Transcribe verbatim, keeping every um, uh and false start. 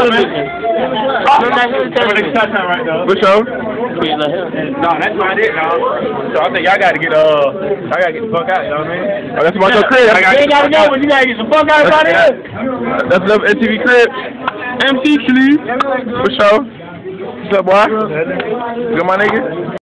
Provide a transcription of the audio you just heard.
television. For sure. No, that's not it, dog. So I think y'all gotta get uh, y'all gotta get the fuck out. You know what I mean? Oh, that's about your crib. You ain't gotta go, but you gotta get the fuck out of here. That's another M T V crib. M T V. For sure. What's up, boy? Good, my nigga.